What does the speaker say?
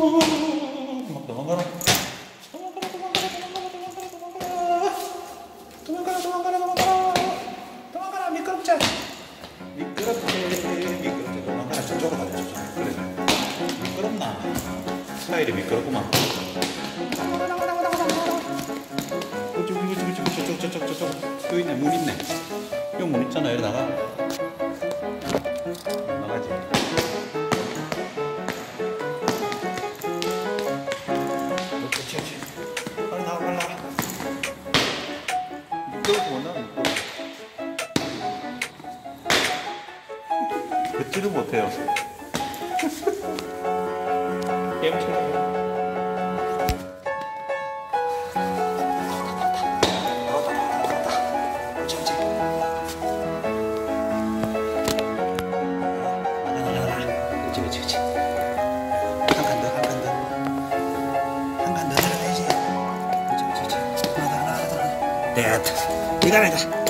막 도망가라. 도망가라. 미끄럽자. 미끄럽게 도망가라. 저쪽으로 가자. 저쪽. 그래. 미끄럽나? 스타일이 미끄럽구만. 저쪽. 여기 있네. 문 있네. 여기 문 있잖아. 여기 나가. 나가지. 그렇지. 빨리 나와. 미끄럽고 못 나와. 걷지도 못해요. 게임처럼. 그렇지. 한 칸 더. 한 칸 더 나가야지. 그렇지. 하나 더. 됐다. 이거 하나 더.